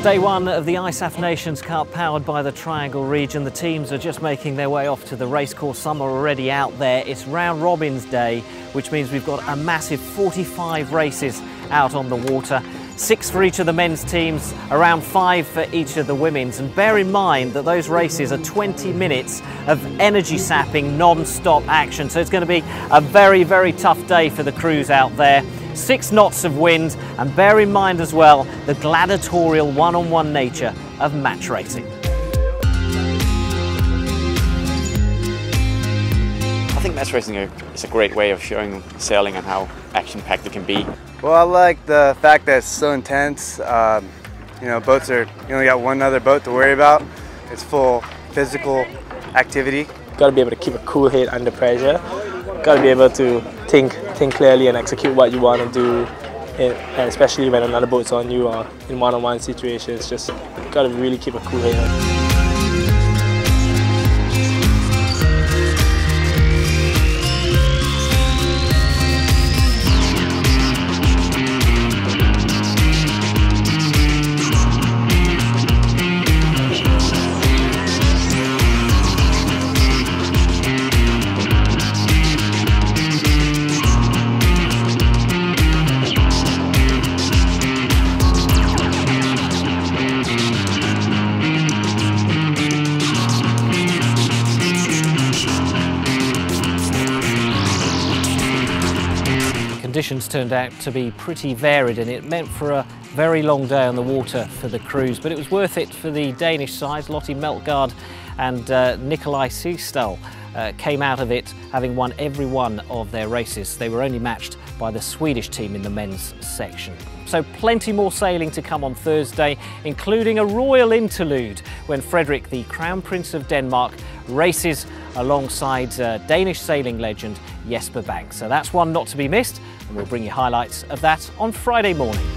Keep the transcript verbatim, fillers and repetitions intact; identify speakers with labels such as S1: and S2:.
S1: Day one of the I S A F Nations Cup powered by the Triangle region. The teams are just making their way off to the racecourse. Some are already out there. It's round robins day, which means we've got a massive forty-five races out on the water. Six for each of the men's teams, around five for each of the women's. And bear in mind that those races are twenty minutes of energy sapping non-stop action. So it's going to be a very, very tough day for the crews out there. Six knots of wind, and bear in mind as well the gladiatorial one-on-one nature of match racing.
S2: I think match racing is a great way of showing sailing and how action-packed it can be.
S3: Well, I like the fact that it's so intense. Um, you know, boats are, you only got one other boat to worry about. It's full physical activity.
S4: Got to be able to keep a cool head under pressure. Got to be able to think, think clearly and execute what you want to do, and especially when another boat's on you or in one-on-one situations. Just got to really keep a cool head.
S1: Conditions turned out to be pretty varied, and it meant for a very long day on the water for the crews, but it was worth it for the Danish side. Lottie Meltgaard and uh, Nikolaj Seestall uh, came out of it having won every one of their races. They were only matched by the Swedish team in the men's section. So plenty more sailing to come on Thursday, including a royal interlude when Frederik, the Crown Prince of Denmark, races alongside uh, Danish sailing legend Jesper Bank. So that's one not to be missed, and we'll bring you highlights of that on Friday morning.